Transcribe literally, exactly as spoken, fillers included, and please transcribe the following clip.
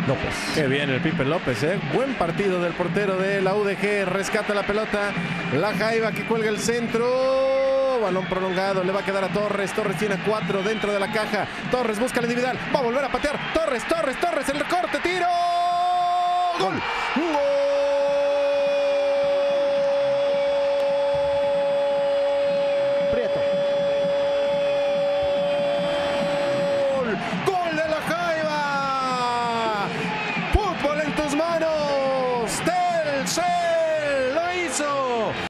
López. Qué bien el Pipe López, ¿eh? Buen partido del portero de la U D G. Rescata la pelota. La Jaiba que cuelga el centro. Balón prolongado. Le va a quedar a Torres. Torres tiene cuatro dentro de la caja. Torres busca la individual. Va a volver a patear. Torres, Torres, Torres. El recorte. Tiro. ¡Gol! ¡Gol!